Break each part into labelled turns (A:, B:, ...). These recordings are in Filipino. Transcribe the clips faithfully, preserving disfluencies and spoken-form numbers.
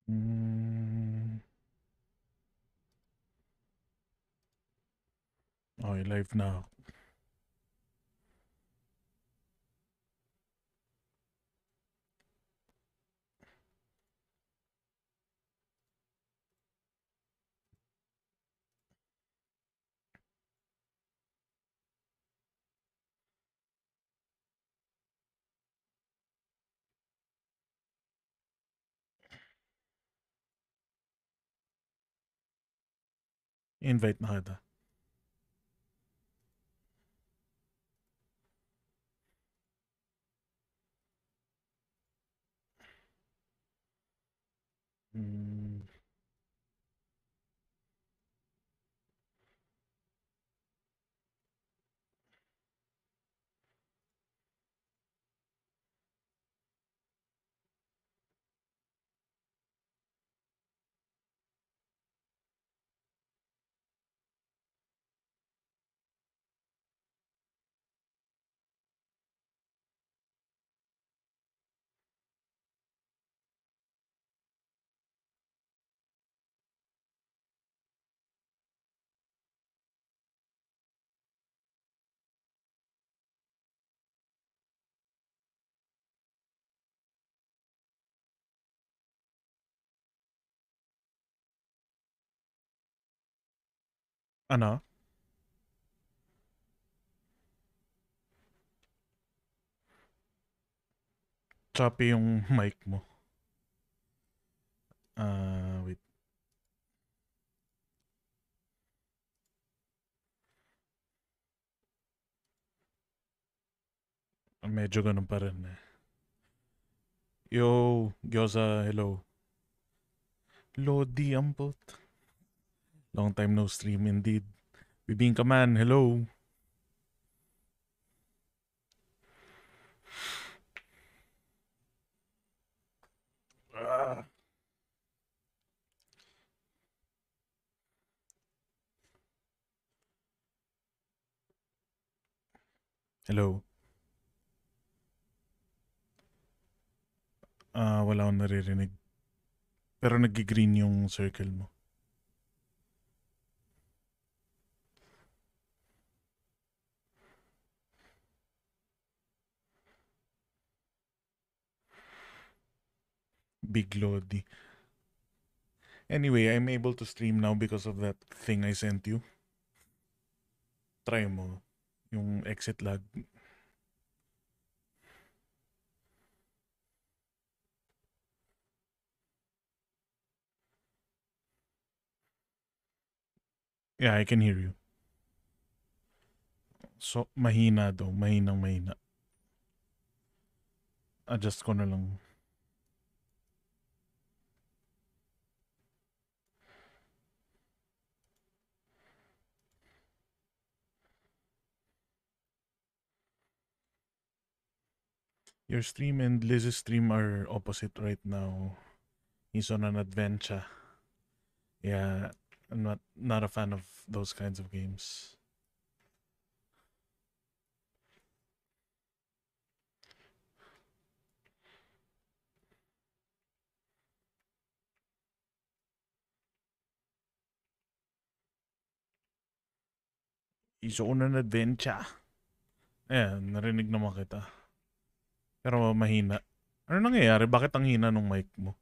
A: Hmm. Okay, live na ako. Invite na kita. Hmm. Ano? Choppy yung mic mo. Ah, wait. Medyo ganun pa rin eh. Yo, Gyoza, hello. Lodi Ampot. Long time no stream indeed. Bibingka man, hello. Ah. Hello. Ah, wala akong naririnig. Pero nag-green yung circle mo. Big Lodi. Anyway, I'm able to stream now because of that thing I sent you. Try mo. Yung exit lag. Yeah, I can hear you. So, mahina daw. Mahinang mahina. Adjust ko na lang. Your stream and Liz's stream are opposite right now. He's on an adventure. Yeah, I'm not not a fan of those kinds of games. He's on an adventure. Ayan, narinig naman kita. Pero mahina. Ano nangyayari? Bakit ang hina ng mic mo?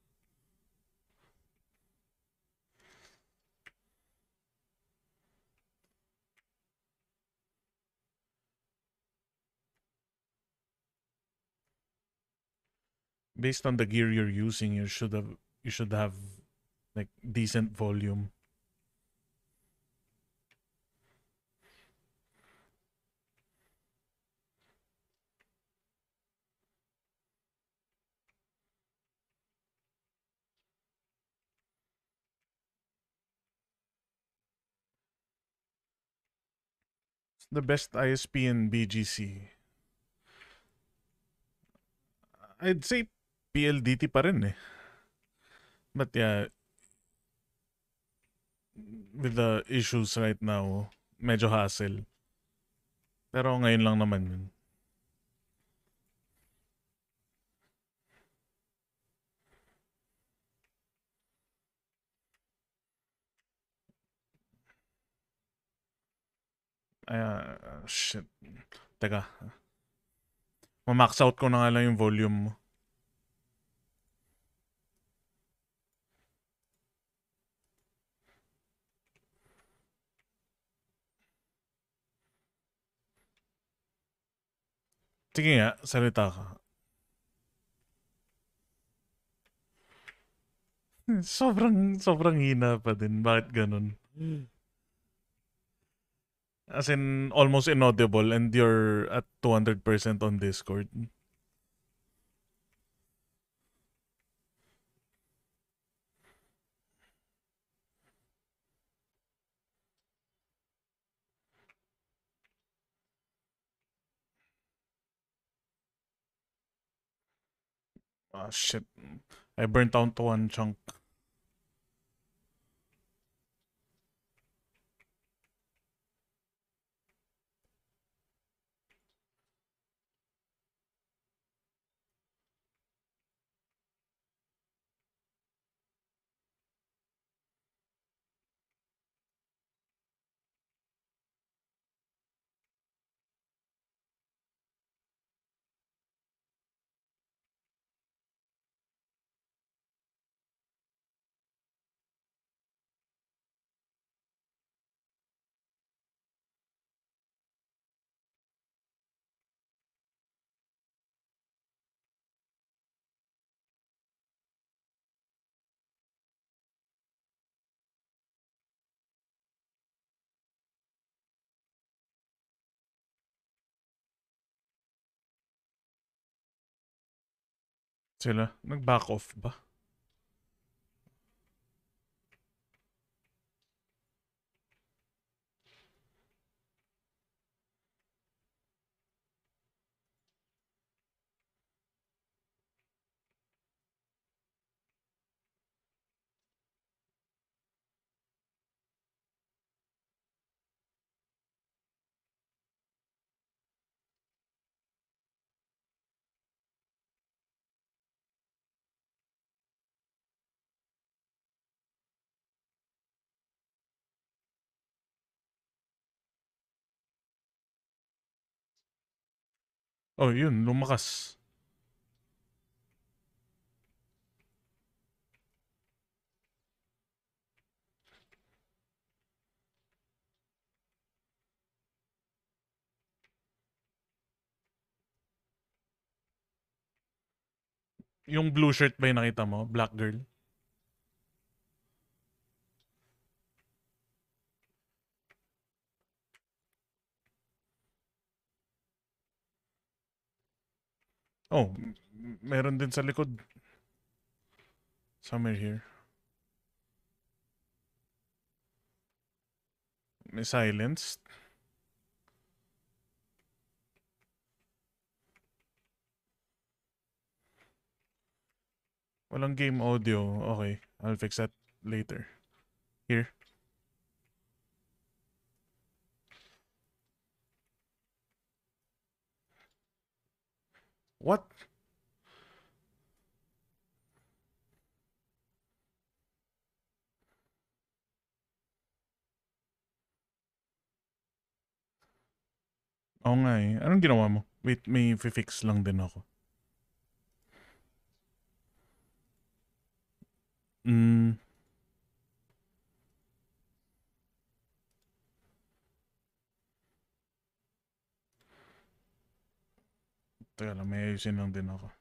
A: Based on the gear you're using, you should have you should have like decent volume. The best I S P in B G C. I'd say P L D T pa rin eh. But yeah, with the issues right now, medyo hassle. Pero ngayon lang naman yun. Ah, shit. Teka. Ma-max out ko na nga lang yung volume mo. Sige nga, salita ka. Sobrang, sobrang hina pa din. Bakit ganun? As in, almost inaudible and you're at two hundred percent on Discord. Ah, shit. I burnt down to one chunk. Sila, nag-back off ba? Oh, yun, lumakas. Yung blue shirt ba yung nakita mo? Black girl? Oh, m- meron din sa likod. Somewhere here. May silence. Walang game audio. Okay, I'll fix that later. Here. What? Oo nga eh. Anong ginawa mo? Wait, may fix lang din ako. Hmm. Teka lang, may ayusin lang din ako.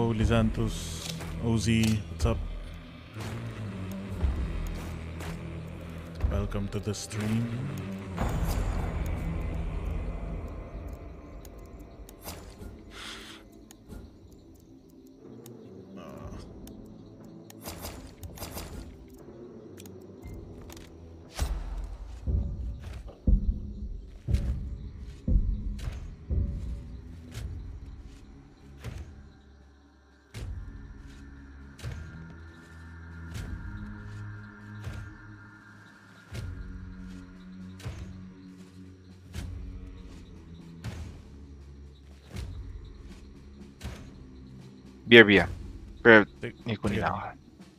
A: Hello, Lizantus, O Z, what's up? Welcome to the stream.
B: Beer, beer. Pero,
A: Take-
B: hindi ko
A: take it.
B: nila.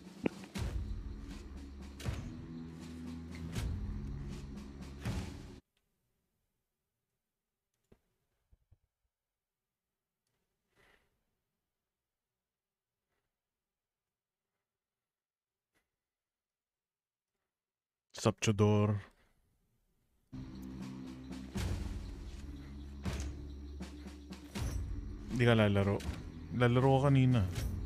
A: Sup, Chodor? Hindi ka lalaro. Lalaro ko kanina.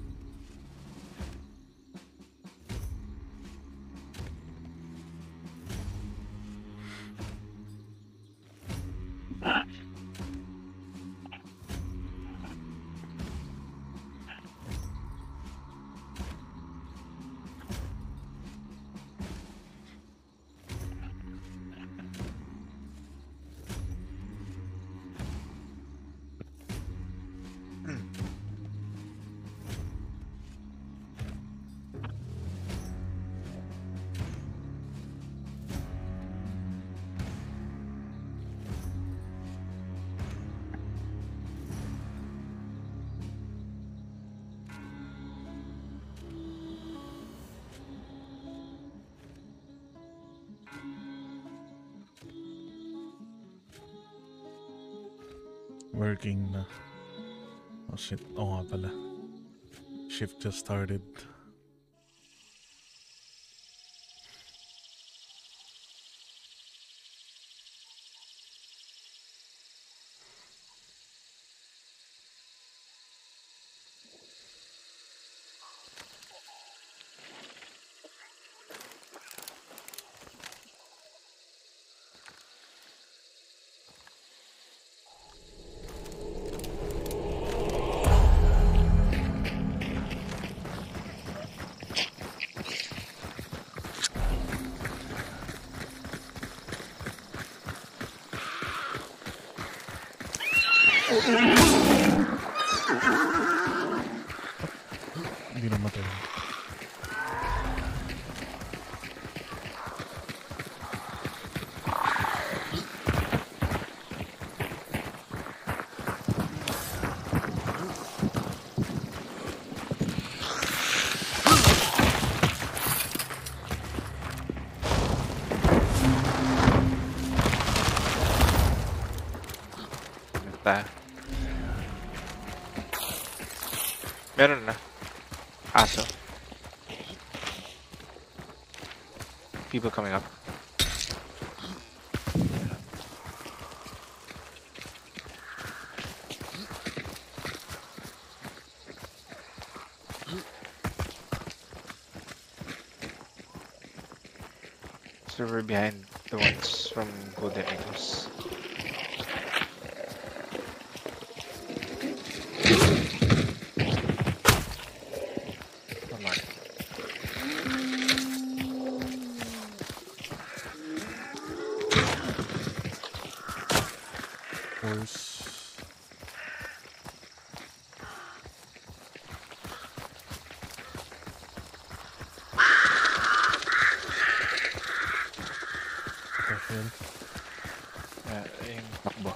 A: Working na. Oh shit. Oo nga pala. Shift just started. Hindi namatay.
B: Basta. Meron na. Aso. People coming up. So we're behind the ones from Golden Eagles. Come on.
A: Horse. Careful.
B: Uh, yung takbo.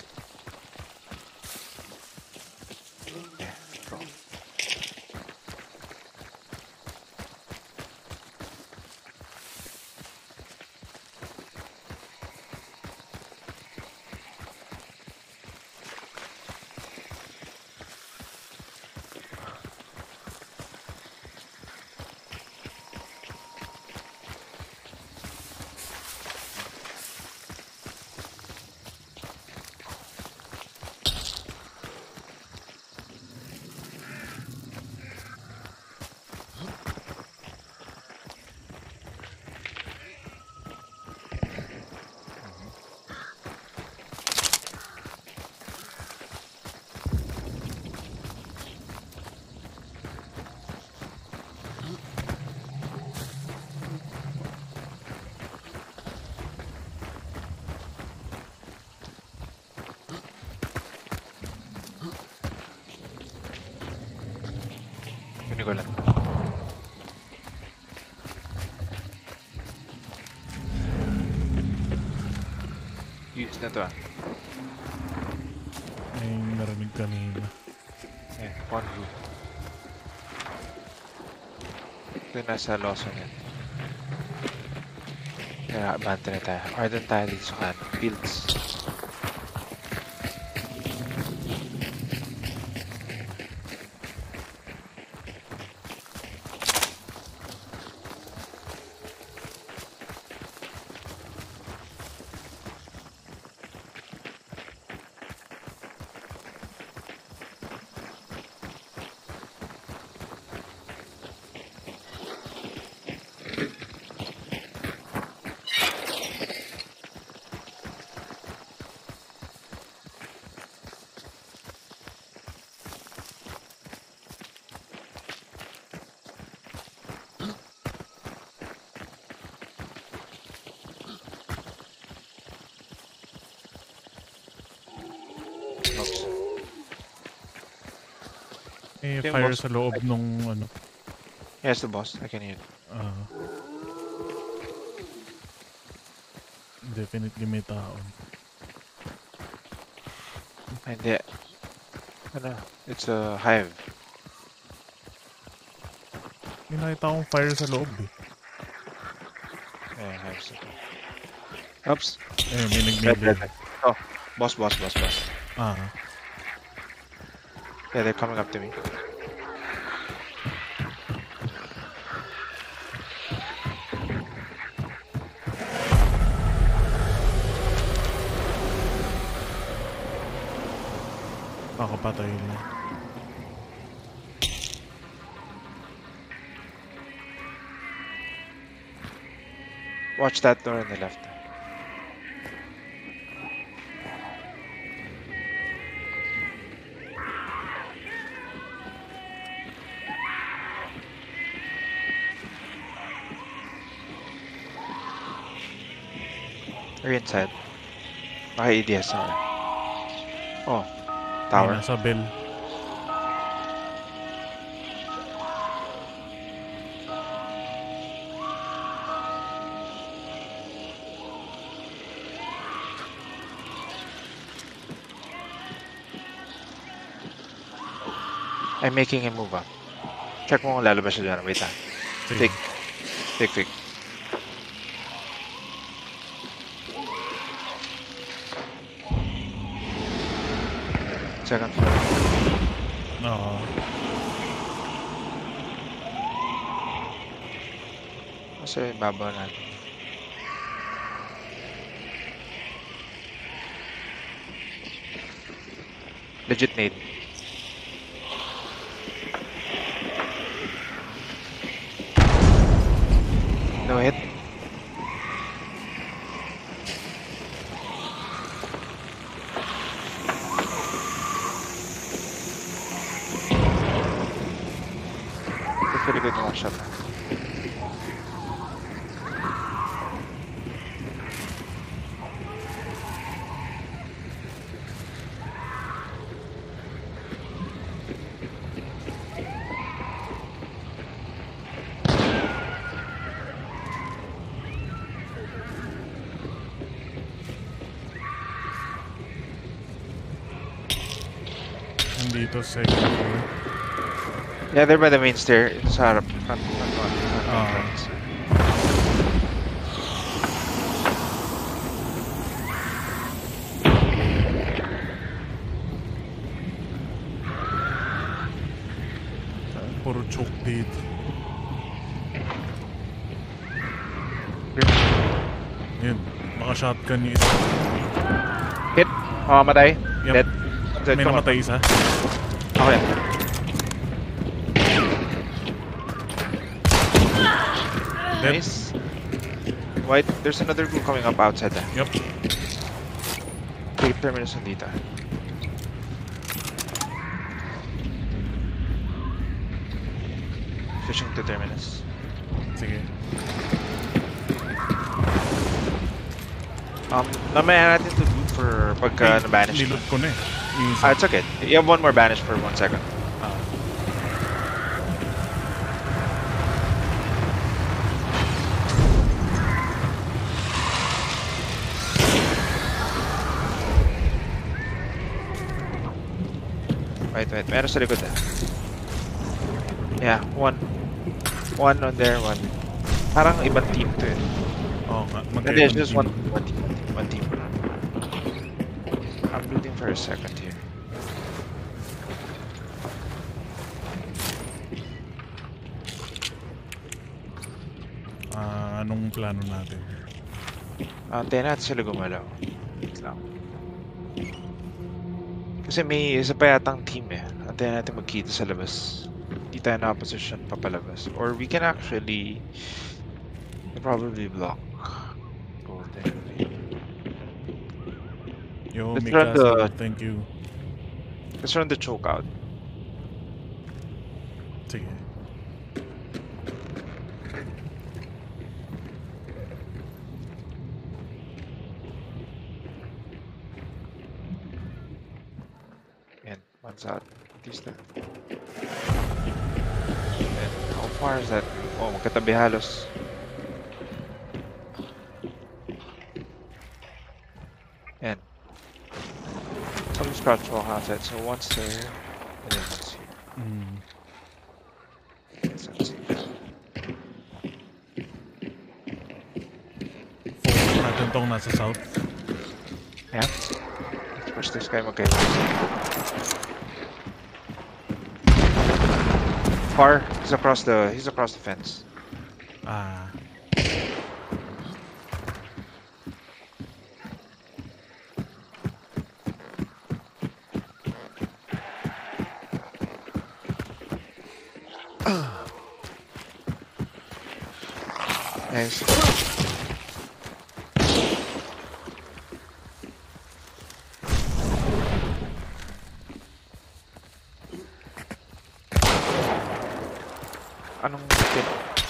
B: Yeah, go. Kunin ko lang. Use na to ah.
A: May narinig kanina.
B: Eh, one group. Ito yung nasa Lawson yan. Kaya abante na tayo. Or doon tayo dito sa kanan. Fields. Oops.
A: May
B: Yung
A: fire
B: boss-
A: sa loob nung ano.
B: Yes, the boss. I can hear it.
A: ah definitely may tao.
B: Ay, hindi. Ano? It's a hive.
A: May nakita akong fire sa loob eh.
B: Yeah, hives. Oops.
A: Eh, may
B: Red,
A: nag-melee.
B: red, red. Oh, boss, boss, boss, boss.
A: Ah,
B: Yeah, they're coming up to me.
A: kakapatay na.
B: Watch that door on the left. They're inside. Baka E D S na. Oh,
A: May
B: tower.
A: nasa bell.
B: I'm making him move up. Check mo kung lalabas siya dyan. Wait lang.
A: Sige.
B: Tick. Tick, tick. Second floor.
A: Oo.
B: Kasi yung babaw natin. Legit nade. No hit. That's pretty good one shot.
A: Nandito second floor.
B: Yeah, they're by the main stair. Sa harap. Front, front one. Front,
A: Ah.
B: front.
A: Puro choke dito. Yun. Baka shotgun yung isa.
B: Hit. Oh, matay.
A: Yep.
B: Dead. Dead.
A: May
B: Come on.
A: namatay isa.
B: Okay.
A: Dead.
B: Nice. White, there's another group coming up outside there.
A: Yup.
B: Take terminus nandito. Switching to terminus.
A: Sige.
B: Um, namaya natin to loot for pagka na-banish.
A: Niloot ko na eh. Yung isa.
B: Ah, it's okay. You have one more banish for one second.
A: Ah.
B: Wait, wait. Meron sa likod ah. Yeah, one. One on there, one. Parang ibang team to eh.
A: Oo nga,
B: Hindi, it's
A: magkaibang
B: just
A: team.
B: one, one team. One team. I'm looting for a second here.
A: Ah, anong plano natin?
B: Ah, tayo natin sila gumalaw. Wait lang. Kasi may isa pa yatang team eh. Antayin natin magkita sa labas. Hindi tayo nakaposition papalabas. Or we can actually probably block. Golden.
A: Yo,
B: Let's
A: may
B: run
A: castle.
B: the-
A: Thank you.
B: Let's run the choke out.
A: Sige.
B: And one's out. These two. And how far is that? Oh, magkatabi halos. And some scratch walk outside. So one's there, and then one's here.
A: Mm.
B: So let's see.
A: Focus natin tong nasa south.
B: Yeah. Let's push this guy magkaiba. Far. He's across the. He's across the fence.
A: Ah,
B: Nice. Anong tip?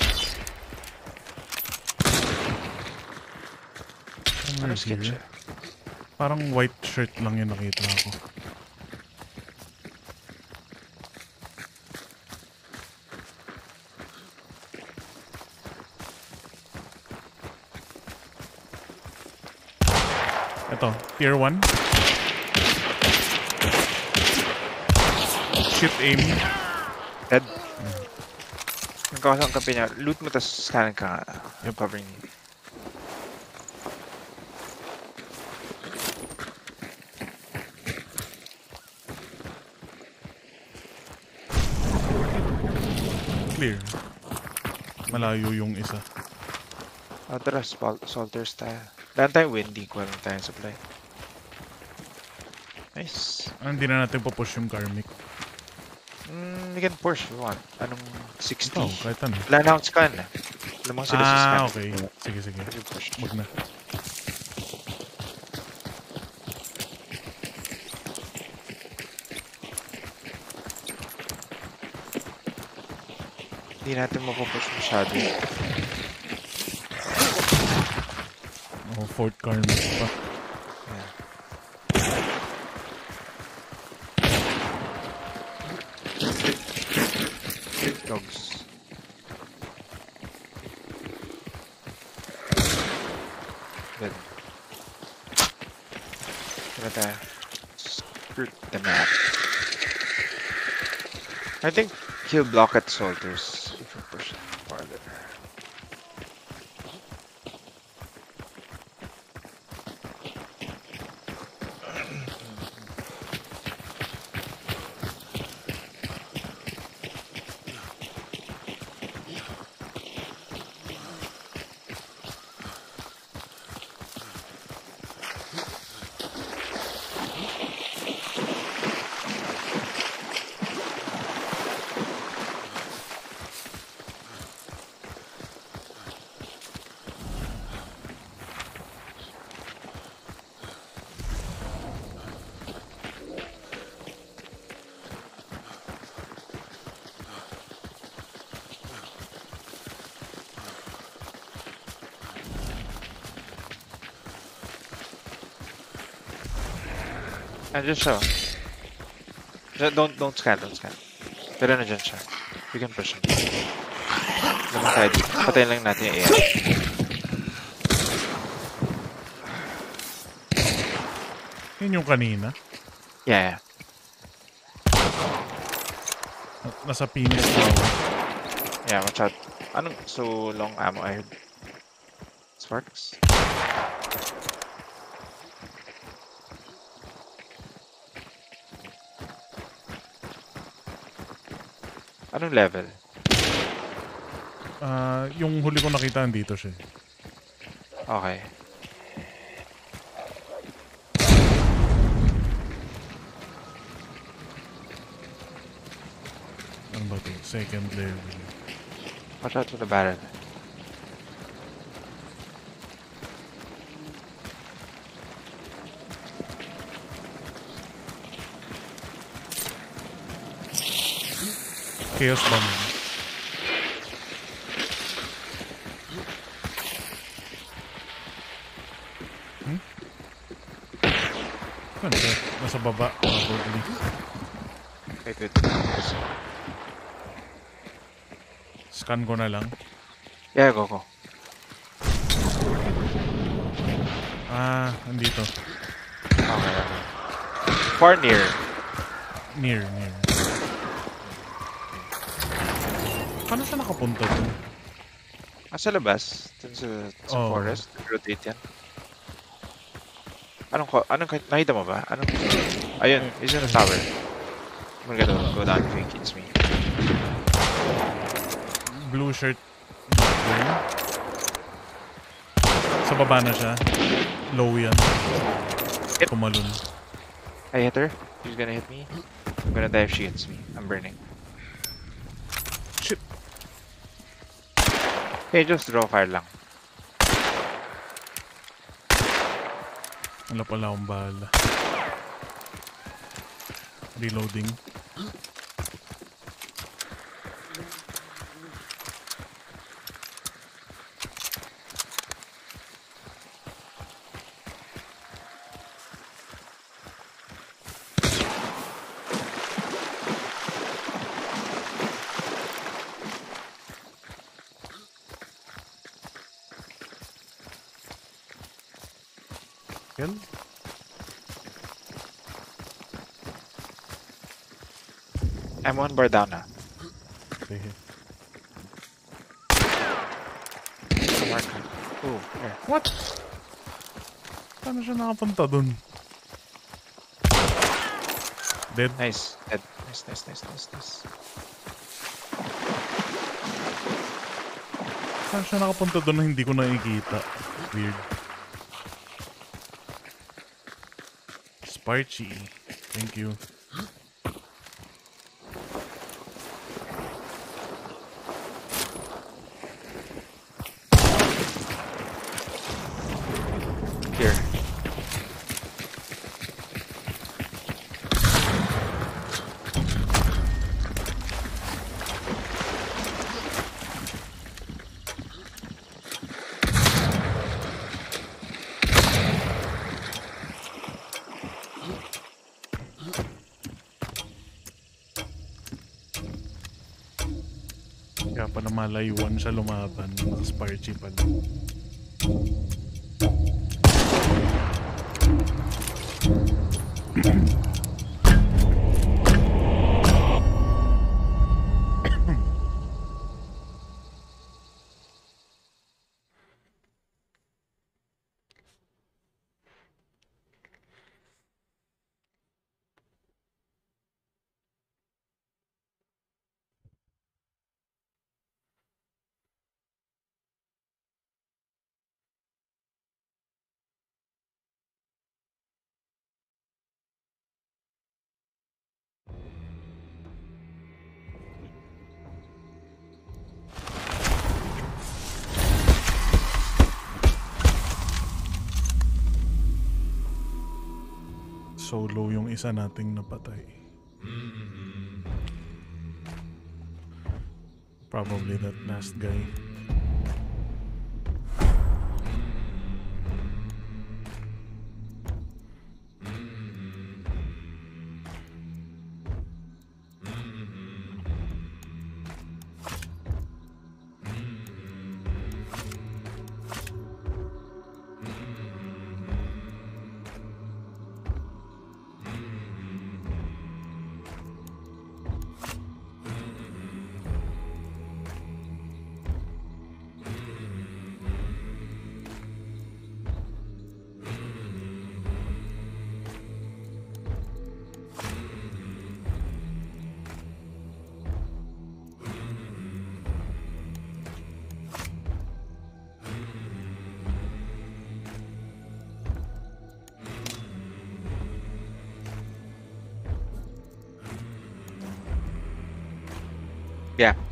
A: somewhere
B: Anong skin
A: here.
B: siya?
A: Parang white shirt lang yung nakita ko. Ito, tier one. Shit aim.
B: Dead. Nagkakas ang kampi niya. Loot mo tas scan ka. Yung covering niya.
A: Clear. Malayo yung isa.
B: Ah, tara, spal- salters tayo. Dahil tayo windy, kuha lang tayo supply. Nice.
A: Ah, hindi na natin papush yung karmic.
B: Mm, we can push if we want. Anong sixty?
A: Ito, kahit ano.
B: Wala na akong scan eh. Lamang sila sa scan.
A: Ah, okay. Sige, sige.
B: We push.
A: Wag na.
B: Hindi natin mapapush masyado.
A: Oh, fourth karmic pa.
B: Yeah. Dogs. Good. Tara tayo. Skirt the map. I think he'll block at soldiers if we push it farther. Nandiyan siya. Diyan- Don't, don't scan, don't scan. Pero nandiyan siya. We can push him. Naman tayo dito. Patayin lang natin yung A I.
A: Yun yung kanina.
B: Yeah, yeah.
A: Nasa penis daw.
B: Yeah, watch out. Anong so long ammo I heard? Sparks? Anong level?
A: Ah, yung huli ko nakita dito siya.
B: Okay.
A: Ano ba to? Second level.
B: Watch out for the barrel.
A: Chaos bomb. Hmm? Ano siya? Nasa baba. Probably.
B: Wait, wait.
A: Scan ko na lang.
B: Yeah, go, go.
A: Ah, andito.
B: Okay, okay. Far near.
A: Near, near. Paano siya nakapunta dun?
B: Ah, sa labas. Dun sa, sa
A: Oh.
B: forest. Rotate yan. Anong, ko- anong, ka- nakita mo ba? Anong, ayun, he's in the tower. I'm gonna go down if he kills me.
A: Blue shirt. Blue. Sa baba na siya. Low yan.
B: Hit.
A: Tumalun.
B: I hit her. She's gonna hit me. I'm gonna die if she hits me. I'm burning.
A: Shit.
B: Hey, just draw fire lang.
A: Wala pala akong bala. Reloading. Yan.
B: I'm one bar down na.
A: Sige.
B: Mark. Ooh, here.
A: What? Paano siya nakapunta dun? Dead?
B: Nice. Dead. Nice, nice, nice, nice, nice.
A: Paano siya nakapunta dun na hindi ko nakikita? Weird. Sparchy. Thank you.
B: Here.
A: Kaya pa na malayuan siya lumaban. Sparchy pala. Solo yung isa nating napatay. Probably that last guy.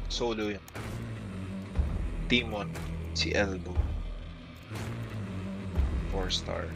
B: Solo yun. Team one, si Elbow. four star.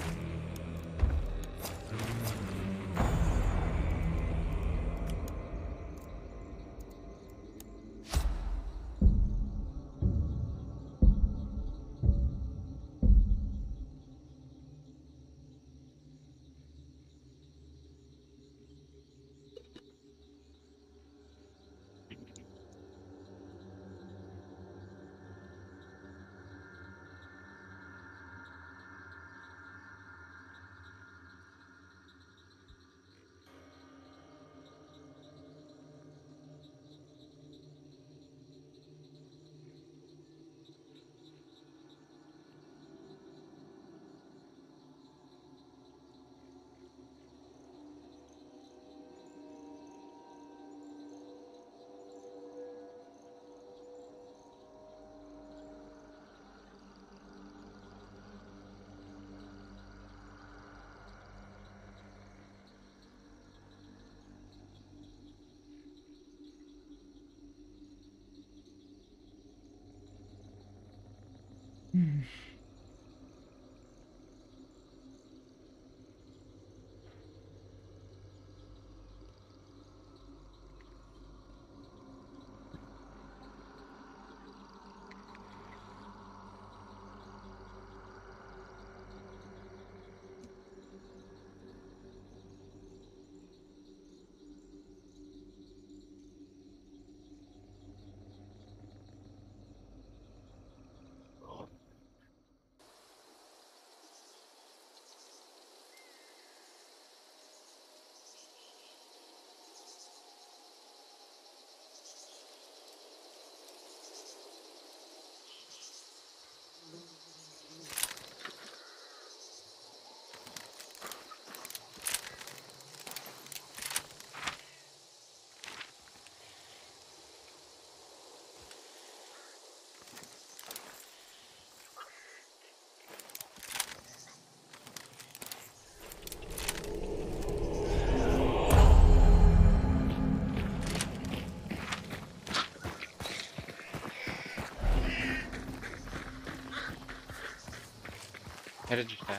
B: Meron siya.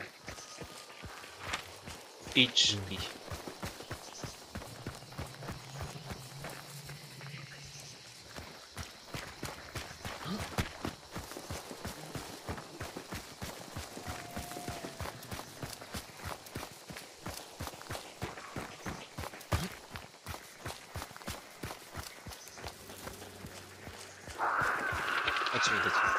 B: H P. That's me, that's me.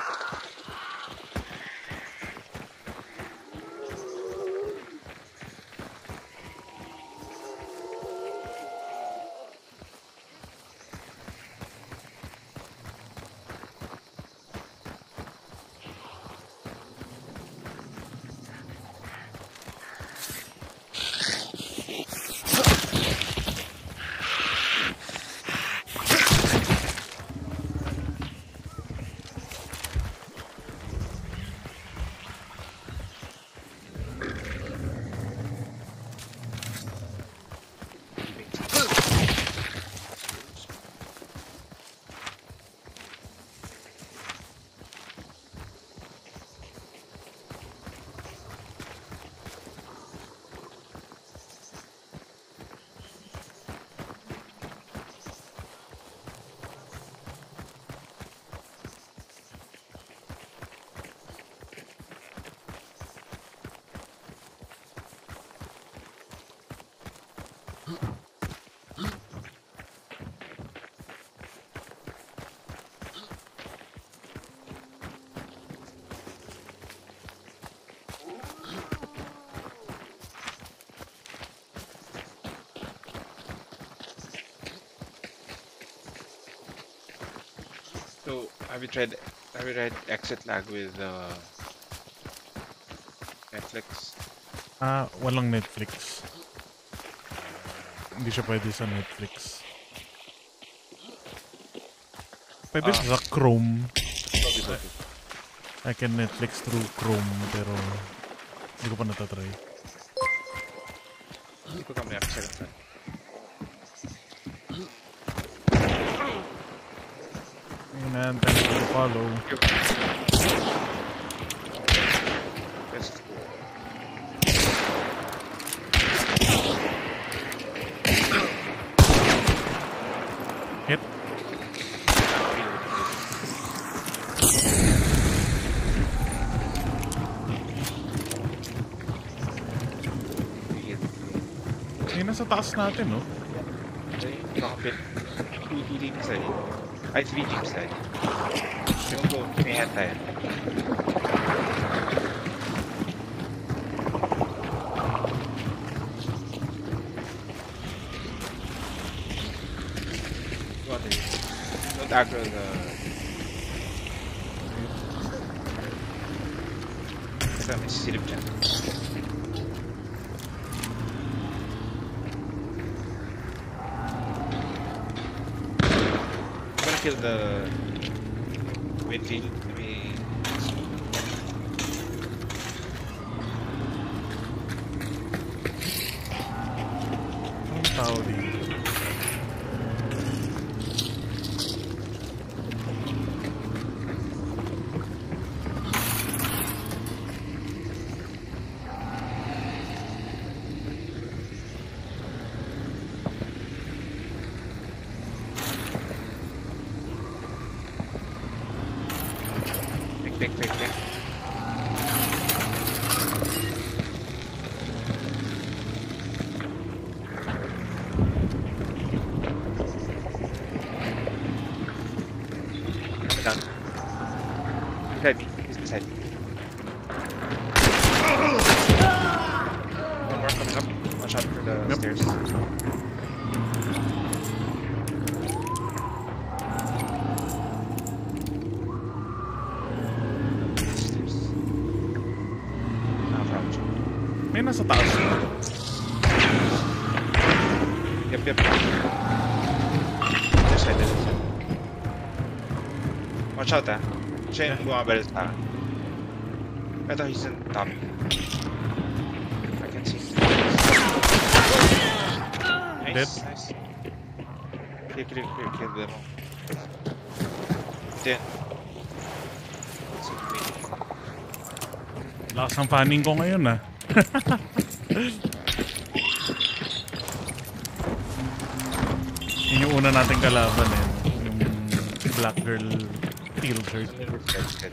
B: So, have you tried have you tried exit lag with uh, Netflix?
A: Ah, walang Netflix. Hindi siya pwede sa Netflix. Pwede
B: Ah,
A: siya sa Chrome.
B: copy, copy.
A: I can Netflix through Chrome, pero hindi ko pa natatry.
B: Hindi ko kami ako second time.
A: Hey man, thanks for the follow.
B: Yes.
A: Hit. Eh, nasa taas natin, no?
B: Okay, nakapit. Two, two teams tayo. Ay, three teams tayo. Go, go. May hand tayo. Go on, Dave. Don't aggro the... Ito, may sisilip dyan. Kill the Winfield. I mean,
A: Anong tao dito?
B: Pick, pick, pick. Coming down. Beside me. He's beside me. One more coming up. Watch out for the
A: Yep.
B: stairs. Stairs. Ah, from
A: May nasa taas.
B: Yep, yep. This side, this side. Watch out, ah. Siya yung bumabalik sa akin. Ito, he's in top. I can see. Nice,
A: Dead.
B: nice. Clear, clear, clear, kill them all. Then. So, wait.
A: Lakas ang fanning ko ngayon, ah. Yun yung una nating kalaban, eh. Yung black girl teal shirt.
B: Good, good.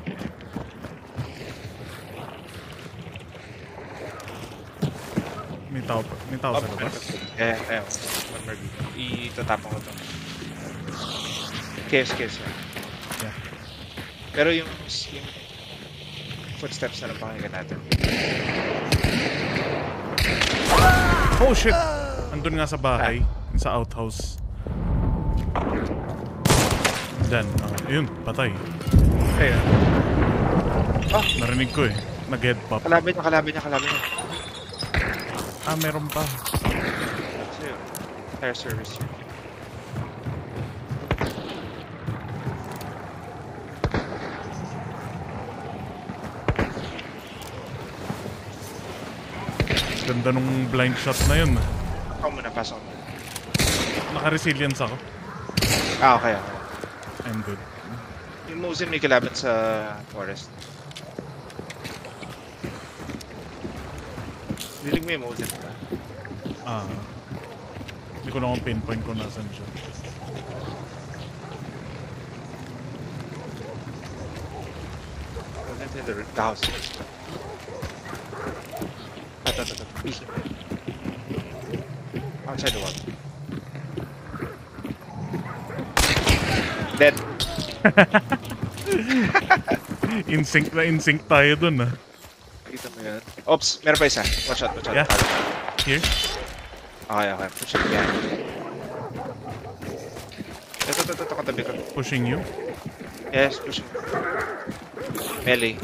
A: May tao pa. May tao sa labas.
B: Eh, eh. One more dito. Itatapang ko to. Chaos, chaos lang.
A: Yeah.
B: Pero yung, yung footsteps na lang pakinggan natin.
A: Oh shit! Andun nga sa bahay. Sa outhouse. Diyan. Uh, yun, patay.
B: Kaya. Ah!
A: Narinig ko eh. Nag-head pop.
B: Kalaban niya, kalaban niya, kalaban niya.
A: Ah, meron pa.
B: So, yun. Fire service yun.
A: Ganda nung blind shot na yun.
B: Ako muna, pasok mo.
A: Naka-resilience ako.
B: Ah, okay, okay.
A: I'm good.
B: Yung Mosin may kalaban sa forest. Dilig mo yung Mosin ka.
A: Ah. Hindi ko na kung pinpoint kung nasan siya.
B: Mosin in the, the house. Ito, ito, ito. Peeking. Outside the wall. Dead.
A: In sync na in sync tayo dun ah.
B: Kita mo yan. Oops, meron pa isa. Watch out, watch out.
A: Yeah. Here?
B: Okay, okay. Push it behind. Ito, ito, ito, ito, katabi ko.
A: Pushing you?
B: Yes, push it. Melee.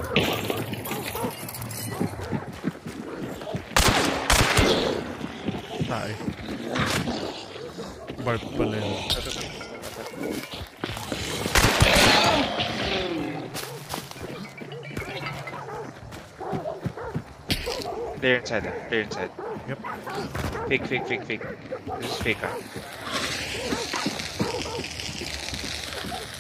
A: Tae. Bart pala yun.
B: Ito, ito, ito. They're inside, ah. They're inside.
A: Yep.
B: Fake, fake, fake, fake. This is fake, ah.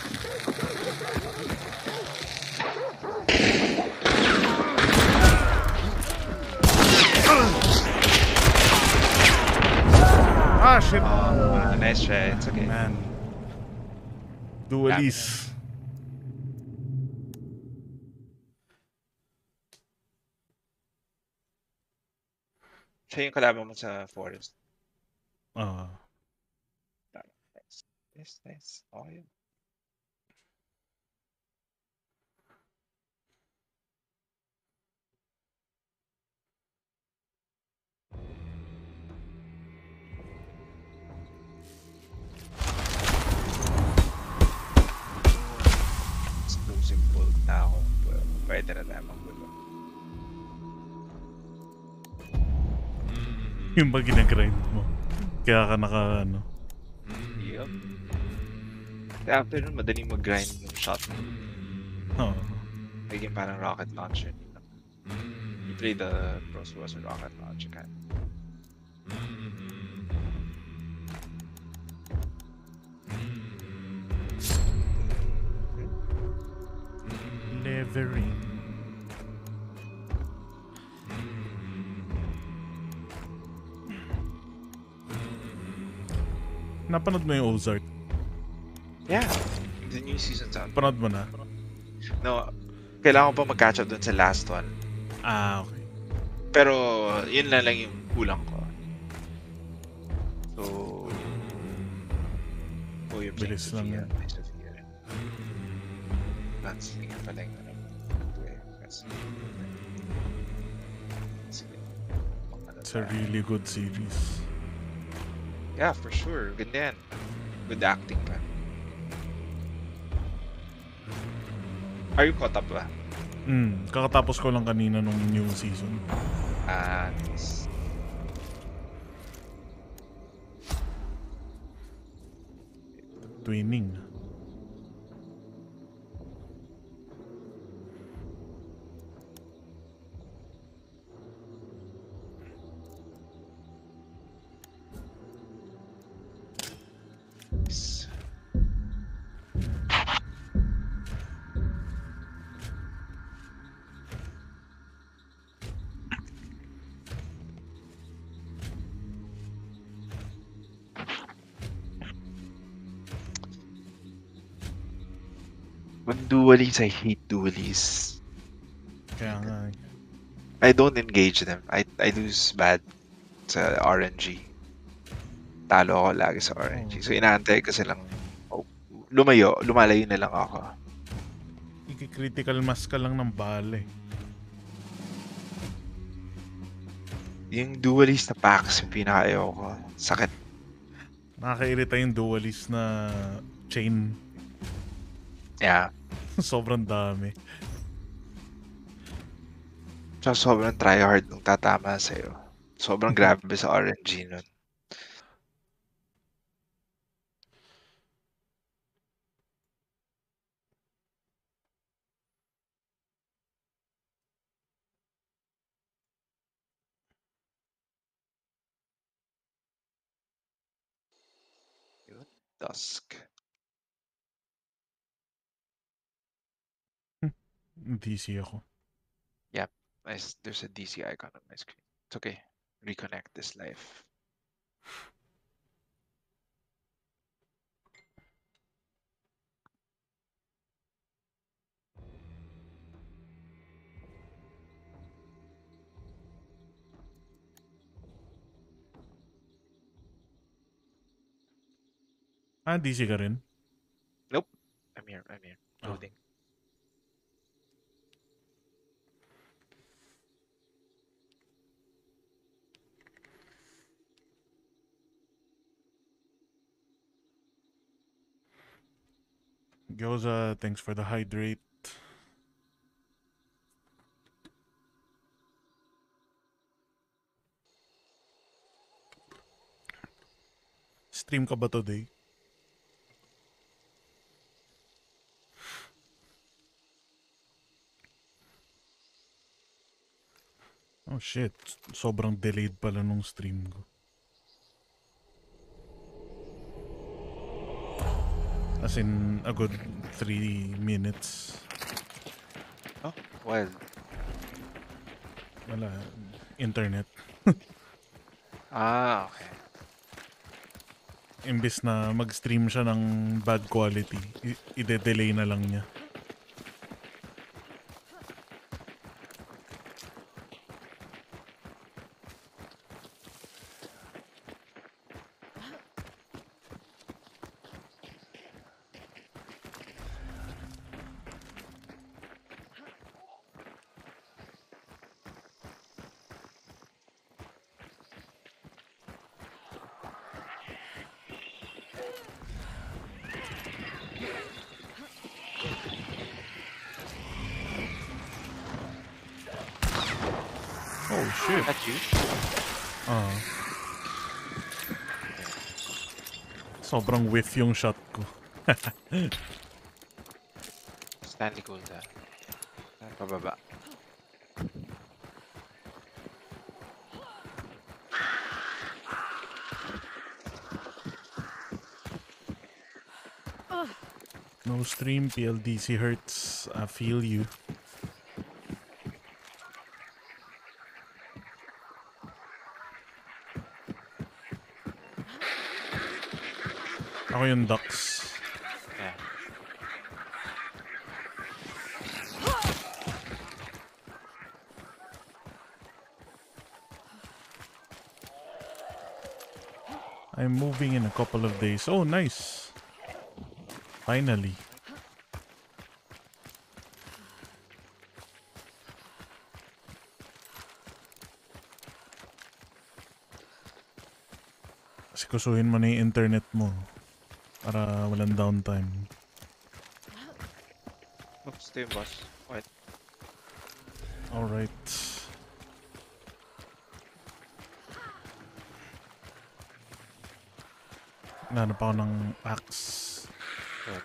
A: shit.
B: Uh, nice try. It's
A: Ah,
B: okay.
A: man.
B: Dami
A: Duelist.
B: Siya yung kalaban mo sa forest.
A: Ah.
B: Nice. Nice, nice. Okay. Explosive bolt na ako. Pwede na tayo magbulo.
A: Yung ba ginagrind mo? Kaya ka naka ano?
B: Yup. Kaya after nun, madaling mag-grind ng shot.
A: Oo.
B: Naging parang rocket launcher. You play the pros was a rocket launcher kind.
A: Levering. Napanood mo yung Ozark?
B: Yeah. The new season's out.
A: Panood mo na?
B: No, kailangan ko pa mag-catch up dun sa last one.
A: Ah, okay.
B: Pero, yun na lang yung kulang ko. So, oh, you're playing
A: Bilis lang
B: Sophia.
A: yan.
B: Play Sophia rin. Gunslinger pala yung ano. Wait, Gunslinger. Sige.
A: It's a really good series.
B: Yeah, for sure. Ganda yan. Good acting pa. Are you caught up ba?
A: Hmm, kakatapos ko lang kanina nung new season.
B: Ah, nice.
A: Twinning.
B: Nice. When dualies, I hate dualies.
A: Kaya nga. eh.
B: I don't engage them. I I lose bad sa R N G. Talo ako lagi sa R N G.
A: Oh.
B: So inaantay ko silang oh, lumayo, lumalayo na lang ako.
A: Iki-critical mass ka lang ng bale.
B: Yung dualist na packs yung pinaka-ayaw ko. Sakit.
A: Nakakairita yung duelist na chain.
B: Yeah.
A: Sobrang dami.
B: So sobrang tryhard nung tatama sa'yo. Sobrang grabe sa R N G nun. Yun. Dusk.
A: D C ako.
B: Yep. Nice. There's a D C icon on my screen. It's okay. Reconnect this life.
A: Ah, D C ka rin?
B: Nope. I'm here. I'm here.
A: Oh.
B: Loading.
A: Gyoza, thanks for the hydrate. Stream ka ba today? Oh shit, sobrang delayed pala nung stream ko. As in, a good three minutes.
B: Oh, wild.
A: Wala, internet.
B: Ah, okay.
A: imbis na mag-stream siya ng bad quality, i- ide-delay na lang niya. Oh shit.
B: At you?
A: Ah. Sobrang whiff yung shot ko.
B: Stanley Coulter. Ah, pababa.
A: No stream, P L D C hurts. I feel you. Ako yung ducks.
B: Yeah.
A: I'm moving in a couple of days. Oh, nice. Finally. Sikusuhin mo na yung internet mo para walang downtime.
B: Oops, ito yung boss. Wait.
A: Alright. Nano pa ako ng axe.
B: Wait.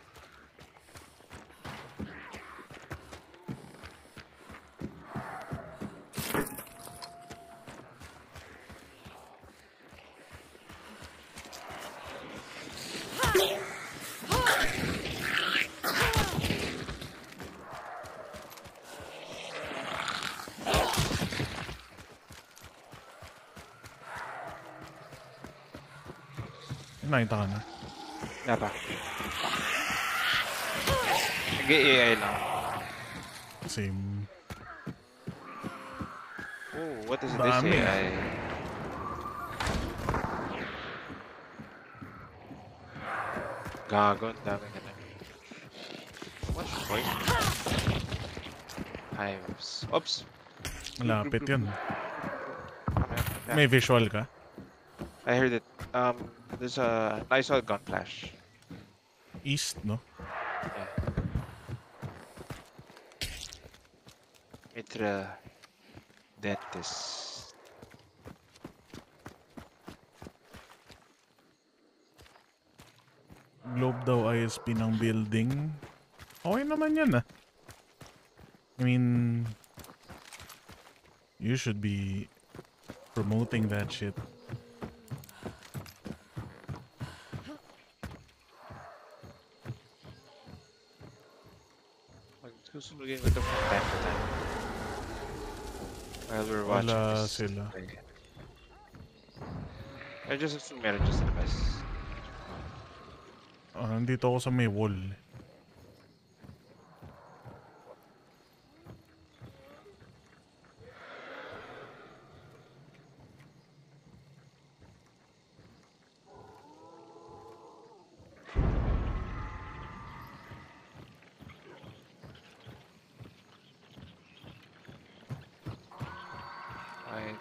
A: Nakita ka na.
B: Wala pa. Nag-A I lang.
A: Same.
B: Oh, what is this
A: Dami.
B: A I? Gago, ang dami ka na. What's the point? Hives. Oops!
A: Malapit yun.
B: Yeah,
A: May visual ka?
B: I heard it. Um, there's a... I saw a gun flash.
A: East, no?
B: Yeah. Mitra... Dentist.
A: Globe daw I S P ng building. Okay naman yan ah. I mean, you should be promoting that shit.
B: Magsusunugin ko ito from time to time. While we're watching
A: Wala
B: this.
A: sila.
B: I just assume meron dyan sa labas.
A: Ah, nandito ako sa may wall.
B: Right.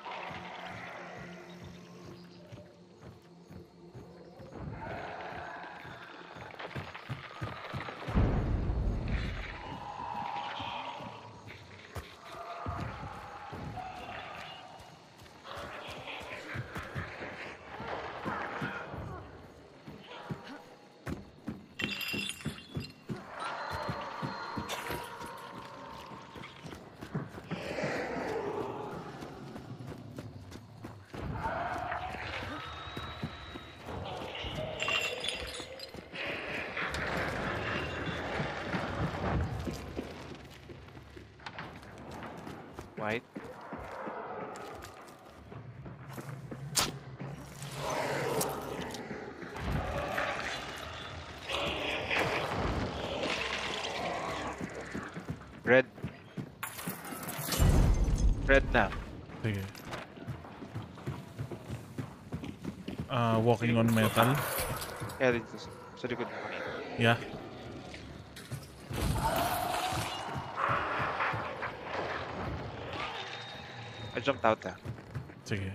B: White. Red. Red na.
A: Sige. Ah, walking on metal.
B: Kaya dito sa, sa likod mo kanina.
A: Yeah.
B: I jumped out ah.
A: Sige.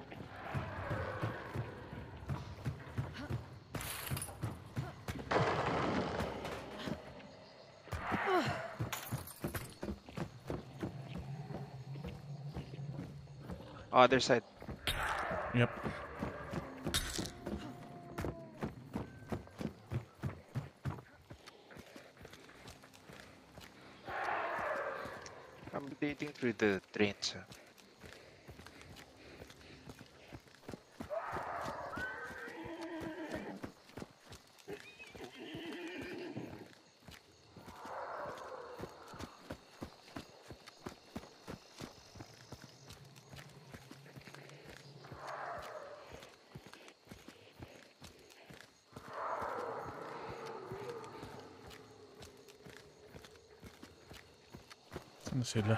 B: Oh, other side.
A: Yep.
B: I'm dating through the trains. ah.
A: Saan na sila?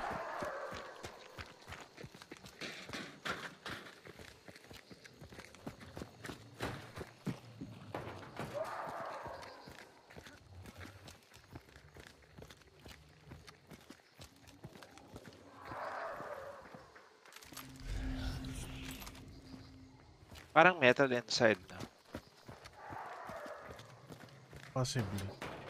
B: Parang metal inside na.
A: Possibly.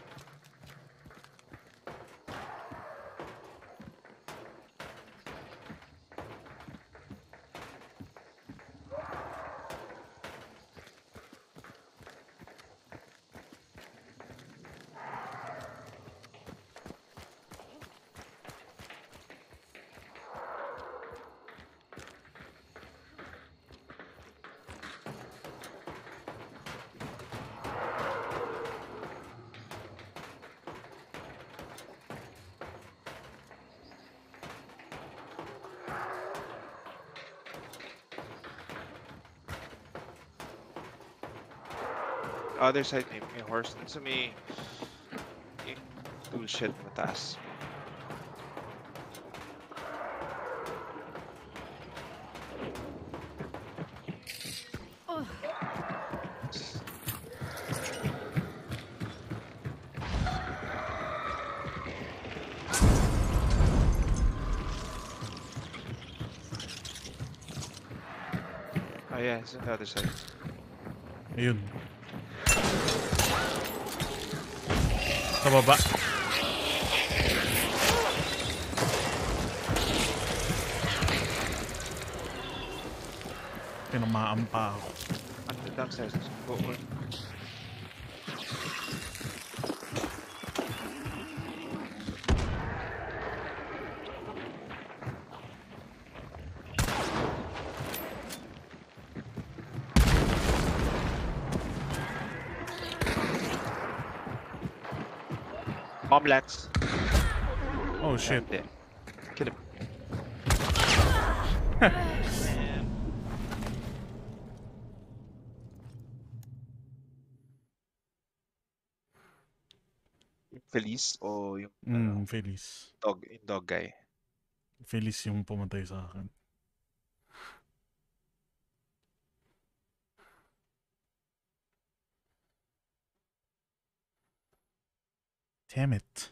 B: Other side may, may horse. Dun sa may yung tool shed mataas. Oh yeah, it's on the other side.
A: Ayun. Sa baba. Tinamaan pa ako.
B: Under downstairs. Go on. Bomb lands.
A: Oh shit.
B: Dead. Kill him. Yung Feliz o yung ano,
A: Mm, Feliz.
B: dog, yung dog guy.
A: Feliz yung pumatay sa akin. Damn it.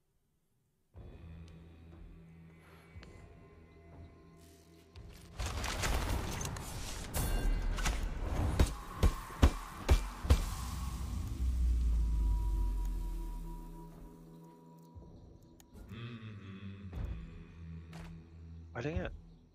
B: Ano yan?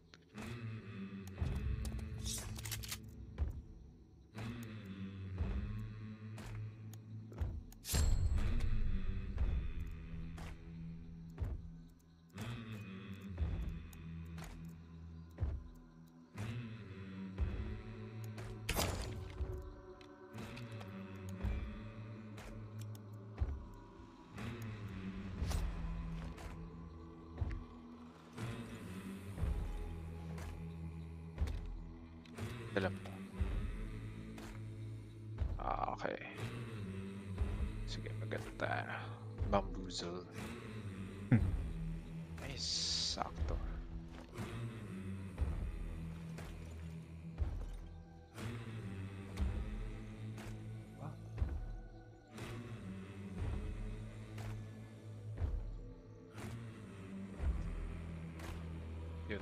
B: Alam mo. Ah, okay. Sige, maganda. Bamboozle. Nice. Sakto. Wow. Yun.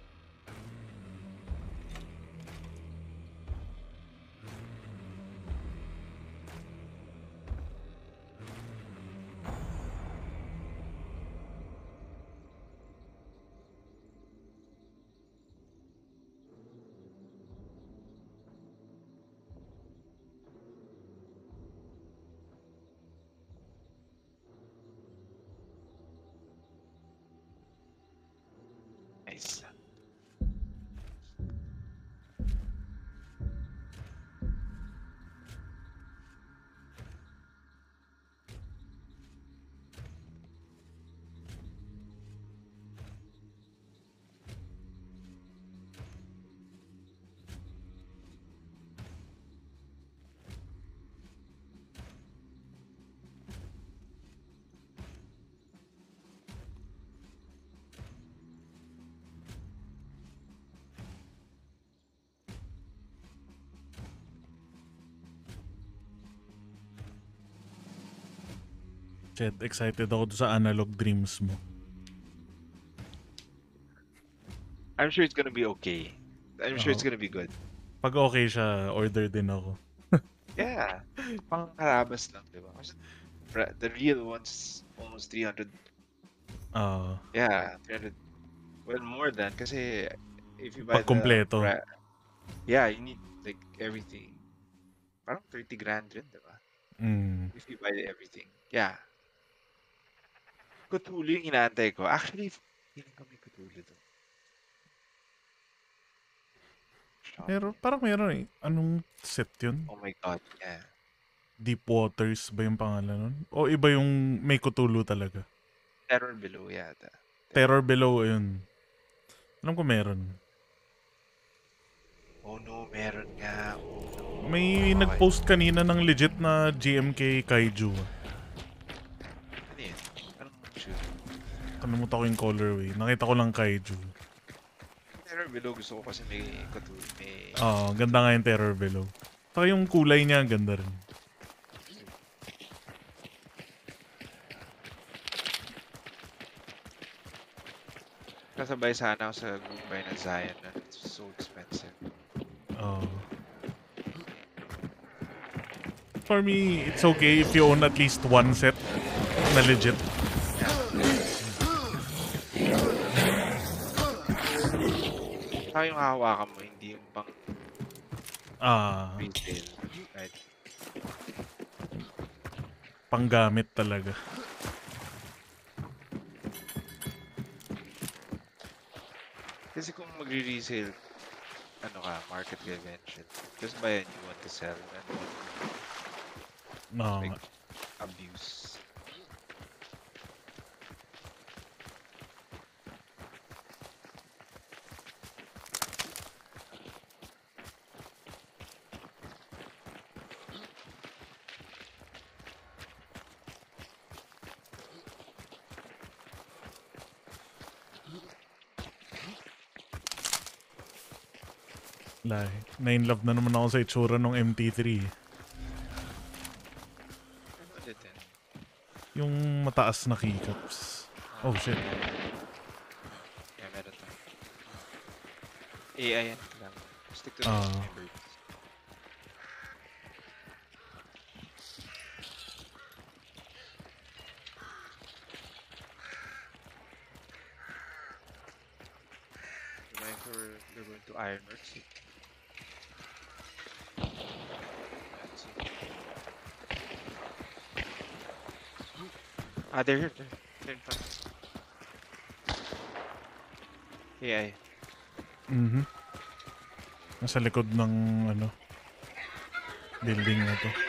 B: Nice.
A: Shit, excited ako doon sa Analog Dreams mo.
B: I'm sure it's gonna be okay. I'm sure it's
A: Oo.
B: gonna be good.
A: Pag okay siya, order din ako.
B: Yeah. Pang karabas lang, di ba? Kasi ra- the real one's almost three hundred.
A: Ah,
B: Yeah, three hundred. Well, more than. Kasi if you buy
A: pag
B: the...
A: kompleto.
B: ra- Yeah, you need like everything. Parang thirty grand rin, di ba?
A: Mm.
B: If you buy everything. Yeah. Cthulhu yung inaantay ko. Actually, feeling ko may Cthulhu to.
A: Pero parang meron eh. Anong set yun?
B: Oh my god, yeah.
A: Deep Waters ba yung pangalan nun? O iba yung may Cthulhu talaga?
B: Terror Below yata.
A: Terror Below, yun. Alam ko meron.
B: Oh no, meron nga. Oh no.
A: May
B: Okay.
A: nag-post kanina ng legit na G M K Kaiju.
B: Ano yun? Anong shoot?
A: Kalimutan ko yung colorway. Nakita ko lang Kaiju.
B: Terror Below gusto ko kasi may Cthulhu. May...
A: Oo, ganda nga yung Terror Below. Saka yung kulay niya, ganda rin.
B: Kasabay sana ako sa group buy na Zion na it's so expensive.
A: Oo. For me, it's okay if you own at least one set na legit.
B: Saka yung hahawakan mo, hindi yung pang
A: Ah,
B: retail. Right?
A: panggamit talaga.
B: Kasi kung magre-resale, ano ka, market ka eventually. Just buy a new one to sell and
A: No,
B: like abuse.
A: lahi. Na-inlove na naman ako sa itsura ng M T three.
B: Ano ulit yan?
A: Yung mataas na keycaps. Oh shit.
B: Yeah, meron to. A I yan lang. Stick to the
A: Ah.
B: members. Remind for they're going to Ironworks. Let's see. Ah, they're here. They're, they're in front. A I.
A: Mhm. Nasa likod ng ano building na to.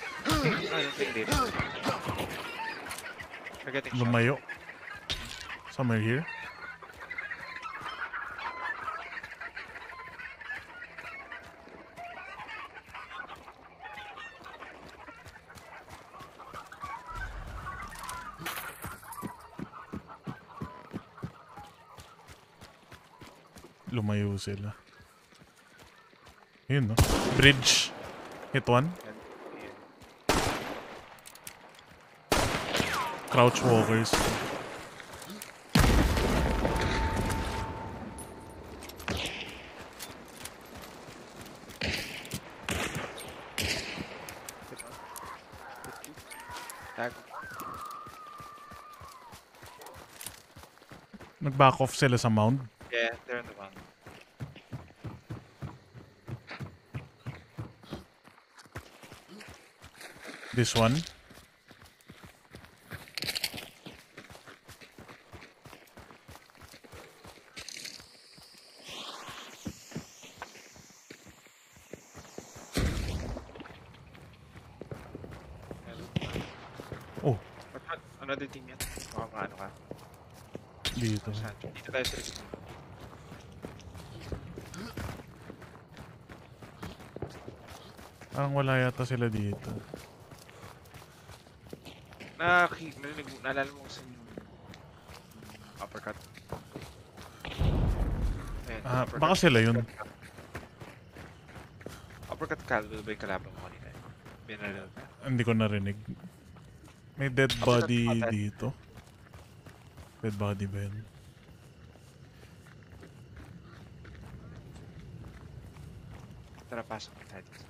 B: I don't think they did. They're getting shot.
A: Lumayo. Somewhere here. Lumayo sila. Yun, no? Bridge. Hit one. Crouch walkers. Nag-back off sila sa mound.
B: Yeah, they're on the mound.
A: This one. Oh,
B: Another team yan. Baka maano ka.
A: dito.
B: Dito tayo sa rescue.
A: Parang wala yata sila dito.
B: Nakaki... Narinig mo, naalala mo kasi yung uppercut. Ayan,
A: Ah,
B: uppercut.
A: baka sila yun.
B: Uppercut caliber ba yung kalaban mo kanina? Binaril ka?
A: Hindi ko narinig. May dead body dito. Dead body ba yun?
B: Tara, pasok na tayo dito.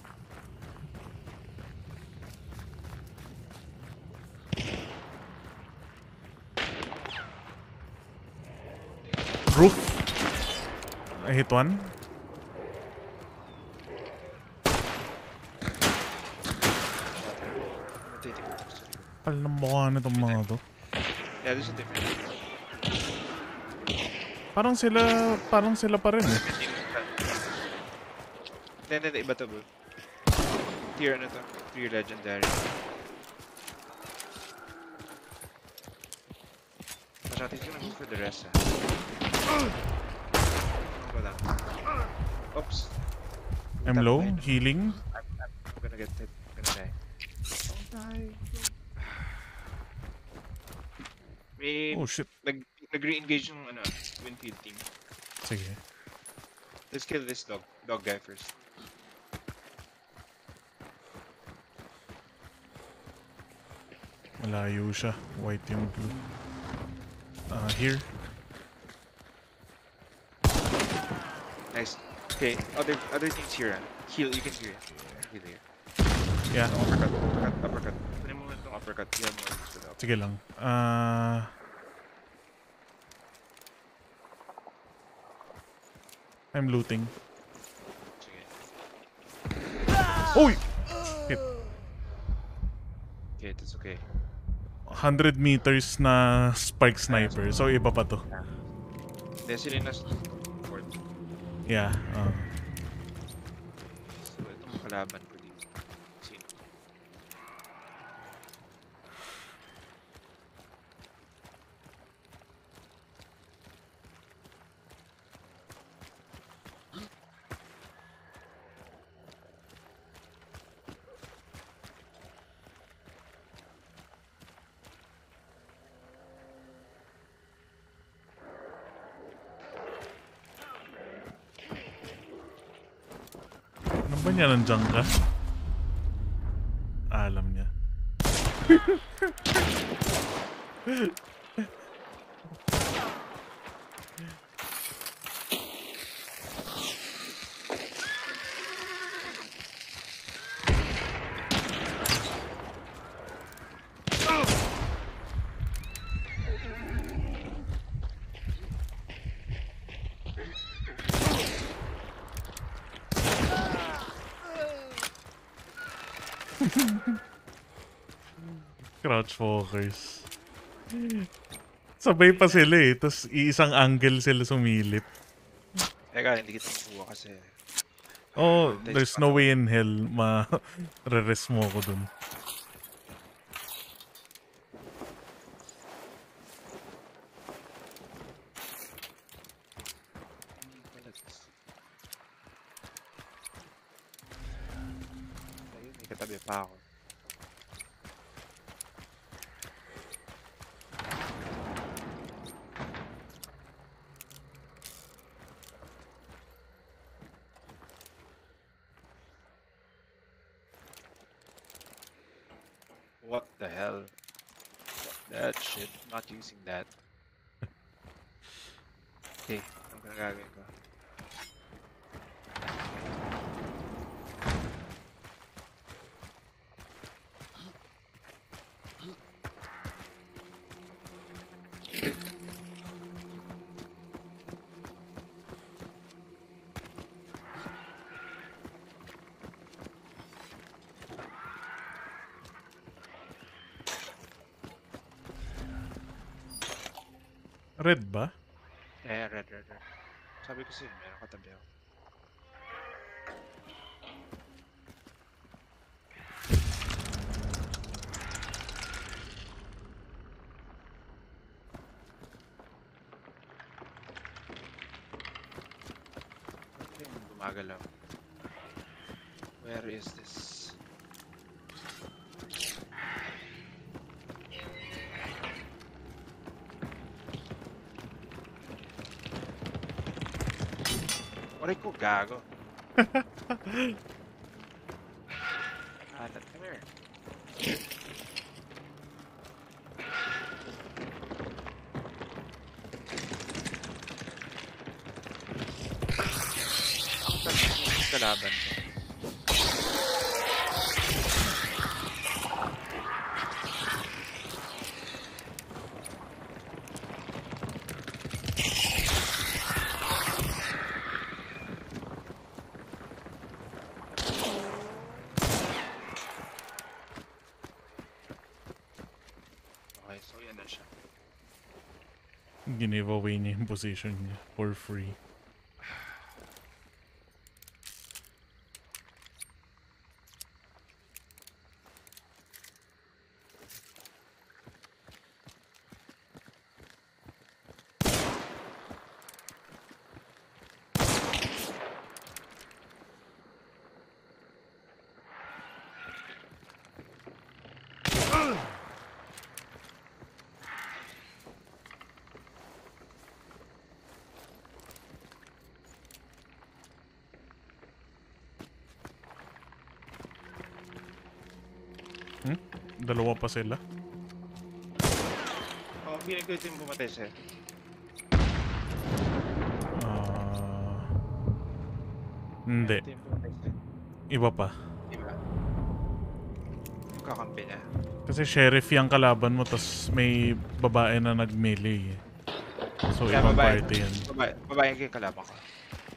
A: Roof. I hit one. Pal ng mukha na itong mga to.
B: Yeah, this is different.
A: Parang sila, parang sila pa rin eh.
B: Hindi, hindi, iba to bro. Tier ano to? Tier legendary. Masyati ko lang for the rest ah. Ano ba lang? Oops.
A: I'm low, healing.
B: I'm, I'm, I'm gonna get hit. I'm gonna die. Don't die. May
A: Oh shit.
B: nag nag-re-engage yung ano, Winfield team.
A: Sige.
B: Let's kill this dog, dog guy first.
A: Malayo siya. White yung blue. Uh, here.
B: Nice. Okay, other other things here. ah. Heal, you can heal. Heal here.
A: Yeah.
B: Uppercut, uppercut, uppercut. Kunin mo itong uppercut. Heal mo gusto daw.
A: Sige lang. Ah... I'm looting.
B: Sige.
A: Uy! Hit.
B: Okay, it's okay.
A: one hundred meters na spike sniper. So iba pa to.
B: Then sila yung nasa fort.
A: Yeah. Uh,
B: So itong kalaban ko dito. Sino?
A: ano ba niya? Nandiyan ka? Alam niya. Crouch walkers. Sabay pa sila eh. Tapos iisang angle sila sumilip.
B: Teka, hindi kita makuha kasi.
A: Oh, there's no way in hell ma-re-rest mo ako dun.
B: Tabi pa ako. What the hell? That shit. Not using that. Okay, ang gagawin ko.
A: Red ba?
B: Eh, red, red, red. Sabi ko sa'yo, meron katabi ako. Okay, gumagalaw. Where is this? Aray ko, gago. Alan, come here. Ang tagal ng kalaban ko. Okay, so yan na siya.
A: Give away niya yung position niya for free. Hmm? Dalawa pa sila?
B: Oh, feeling ko ito yung pumatay sa'yo.
A: Ah, hindi.
B: Ito yung pumatay sa'yo.
A: Iba pa.
B: Diba? Yung kakampi niya.
A: Kasi sheriff yung kalaban mo, tas may babae na nag-melee eh. So,
B: Kaya
A: ibang
B: babae,
A: party yan.
B: babae, babae yung kalaban ko.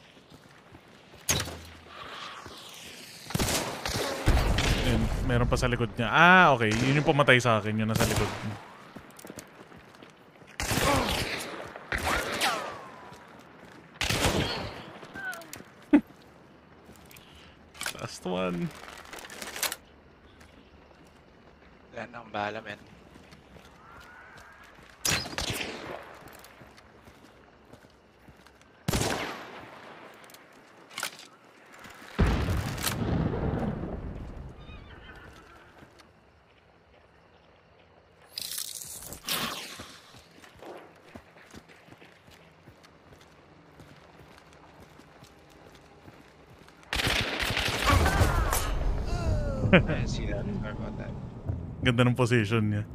A: And meron pa sa likod niya. Ah, okay. Yun yung pumatay sa akin. Yun nasa likod niya. Last one.
B: Yan ang bahala, men. I didn't see that. Sorry about that.
A: Ganda ng position niya.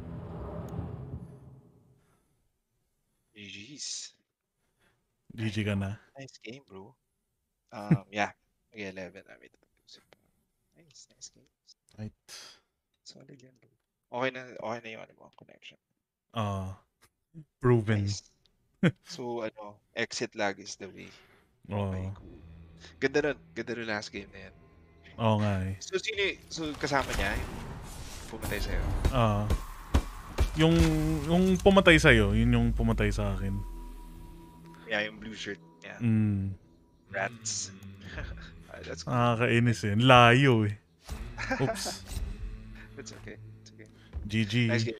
B: G G's.
A: G G ka na.
B: Nice game, bro. Um, yeah. Okay, eleven. I mean, nice, nice game.
A: Right.
B: Solid yan, bro. Okay na, okay na yung ano mo, connection.
A: Ah, proven.
B: Nice. So, ano, exit lag is the way.
A: Oo.
B: Okay, cool. Ganda nun. Ganda nun last game na yan.
A: Oo nga eh.
B: So, sino, so kasama niya yung pumatay sa'yo?
A: Ah. Yung, yung pumatay sa'yo, yun yung pumatay sa akin.
B: Yeah, yung blue shirt. Yeah.
A: Mm.
B: Rats. Ah, that's cool.
A: Nakakainis eh. Layo eh. Oops.
B: It's okay. It's okay.
A: G G.
B: Nice game.